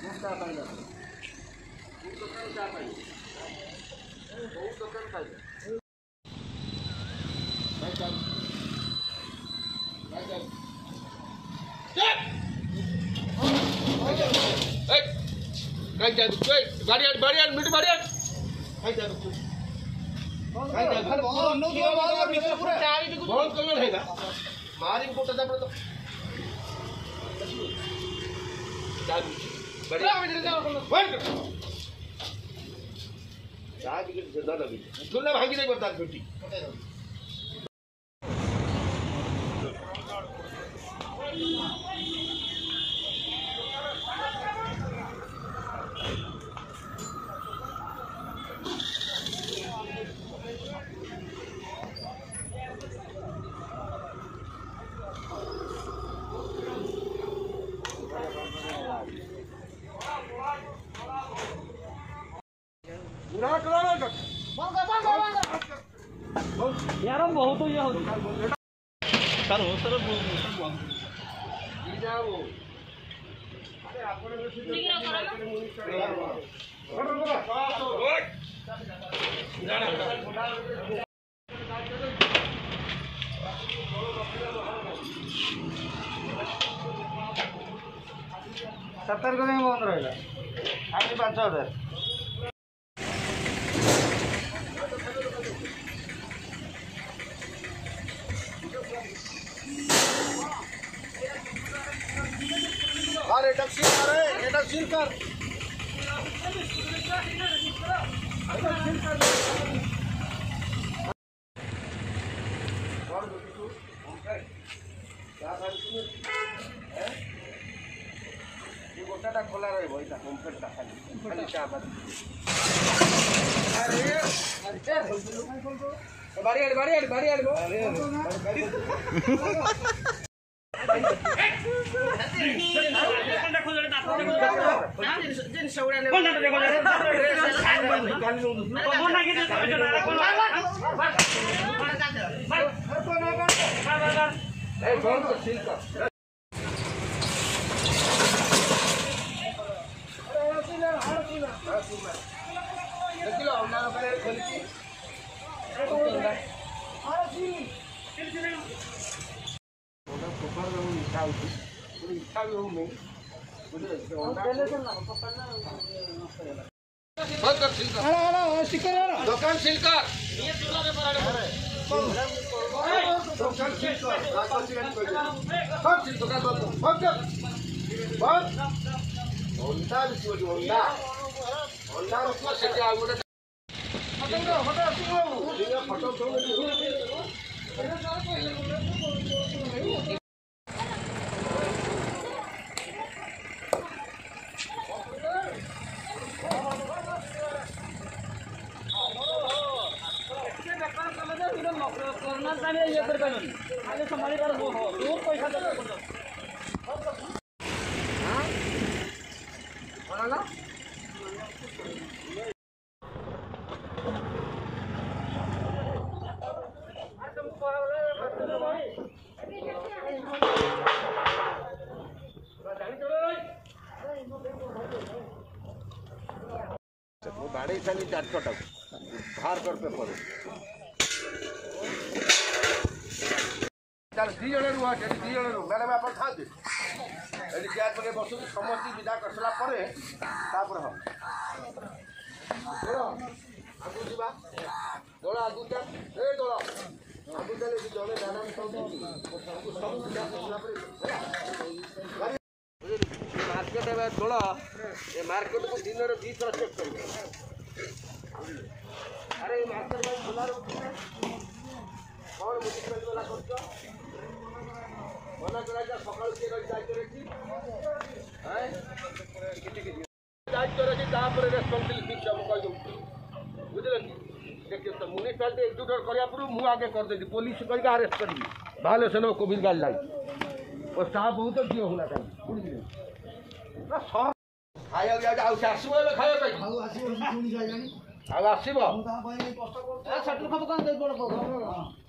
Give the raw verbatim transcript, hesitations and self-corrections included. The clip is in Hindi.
बारियान बारियान मिट बारियान खाई जा तू खाई जा नो दियो बहुत कलर है ना मारी कोटा जा तो जा बढ़िया बंद जा के ज्यादा लगी तुमने भागी नहीं करता बेटी यार बहुत ये हो सर हो सर जाओ अरे आपने सत्तर को नहीं बहुत रहेगा आगे पाँच सौ हजार अरे टक्सी अरे ये टक्सी कर गोटाटा खोला रहे भाई कम्प्लीट खाली खाली क्या बात अरे बारी आड़ बारी आड़ बारी आड़ दुकान सिलकर ये कर आगे संभाली बार वो हो दूर पैसा दे हां बोला ना वो गाड़ी चली चार टक बाहर करते पड़े चल दी जने रुआ दी जने रु मैडम आप था दे एडी चेयर पर बसु समस्त विदा करसला परे तापर हम दोड़ा आगु जीवा दोड़ा आगु जा ए दोड़ा आगु चले कि जने दाना में सब सब विदा करसला परे मार्केट में दोड़ा ये मार्केट को दिन रे बीस तरह चेक कर अरे मार्केट में खुला रो कौन मुझे वाला करछो मना करा जा सकाळ के जाय करे छी हैं किटी के जाय करे छी ता पर रेस्पोंसिबिलिटी सब कह दो बुझले की देखिए तो म्युनिसिपैलिटी एक दूर करिया पर मु आगे कर दे पुलिस कहि के अरेस्ट करबी वायलेशन ऑफ कोविड गाइडलाइन और स्टाफ बहुत दियो होला का बुझले ना सब खाया जा आउ आसीबो ले खाया पे आउ आसीबो सुनी जाय जानी आउ आसीबो हम ता भाई कष्ट कर ए सटल खब कोन दे बड़